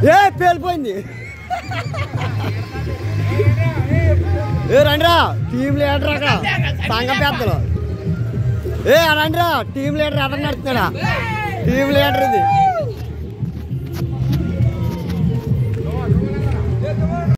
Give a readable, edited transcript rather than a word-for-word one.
ఏ పేలిపోయింది. ఏ రండిరా team leader అక్కడ సంఘ పెద్దలు. ఏ రండిరా టీం లీడర్ ఎక్కడ నడుస్తున్నాడా? టీం లీడర్ ఇది.